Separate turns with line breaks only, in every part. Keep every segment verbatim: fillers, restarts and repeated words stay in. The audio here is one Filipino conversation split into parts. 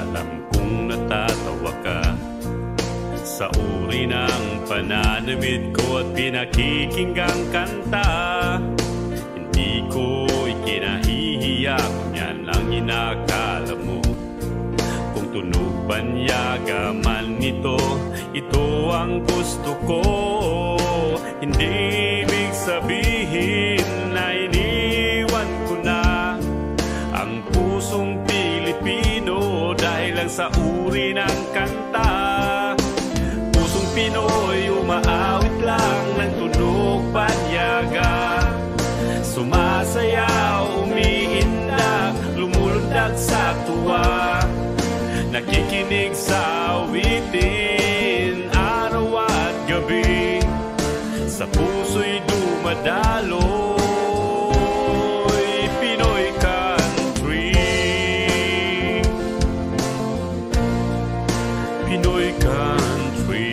alam kong natatawa ka sa uri ng pananamit ko at pinakikinggang kanta. Hindi ko ikinahihiya kung yan lang inakala mo. Kung tunog banyaga man ito, ito ang gusto ko. Hindi ibig sabihin na iniwan ko na ang pusong Pilipino dahil lang sa uri ng kanta. Pusong Pinoy umaawit lang ng tunog banyaga, sumasayaw, umiindak, lumulundag sa tuwa, nakikinig sa awitin araw at gabi, sa puso'y dumadalo. Pinoy Country, Pinoy Country.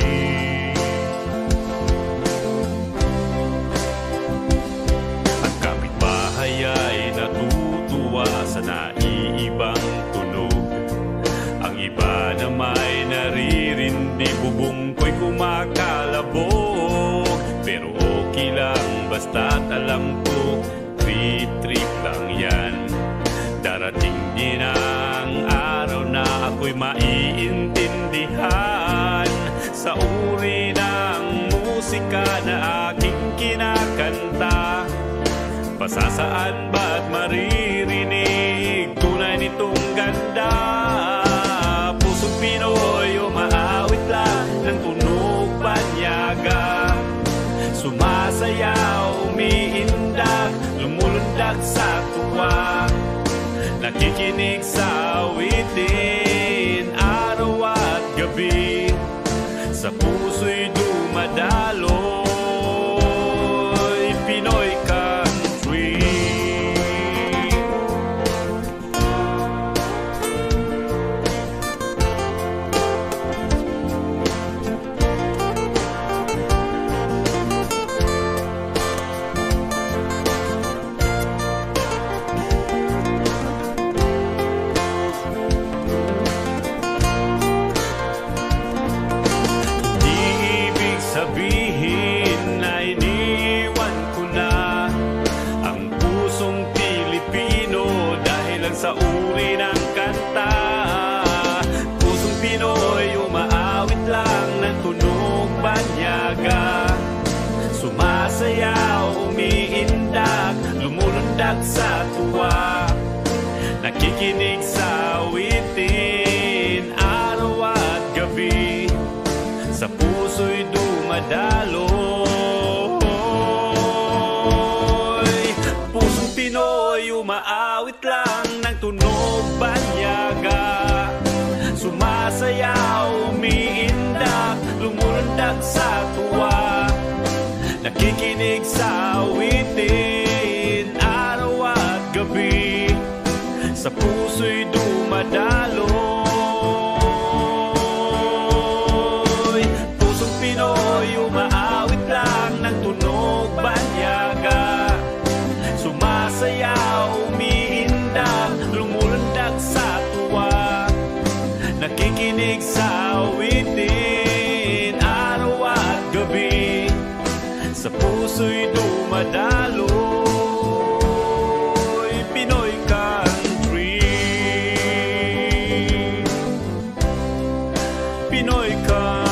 Ang kapitbahay ay natutuwa sa naiibang tunog. Ang iba na may naririndi, bubong ko'y kumakalabog. Pero okay lang, basta't alam ko, trip-trip lang yan. Darating din ang araw na ako'y maiintindihan sa uri ng musika na aking kinakanta. Pasasaan ba't maririnig tunay nitong ganda? Pusong Pinoy umaawit lang ng tunog banyaga, sumasayaw, umiindak, lumulundag sa tuwa, nakikinig sa awitin araw at gabi, sa puso'y dumadalo. Pinoy Country, sabihin na iniwan ko na ang pusong Pilipino dahil lang sa uri ng kanta. Pusong Pinoy umaawit lang ng tunog banyaga, sumasayaw, umiindak, lumulundag sa tuwa, nakikinig sa awitin araw at gabi, sa puso'y dumadaloy. Pusong Pinoy umaawit lang ng tunog banyaga, sumasayaw, umiindak, lumulundag sa tuwa, nakikinig sa awitin araw at gabi, sa puso'y dumadaloy. Umaawit lang ng tunog banyaga, sumasayaw, umiindak, lumulundag sa tuwa, nakikinig sa awitin araw at gabi, sa puso'y dumadaloy. Pinoy Country, Pinoy Country.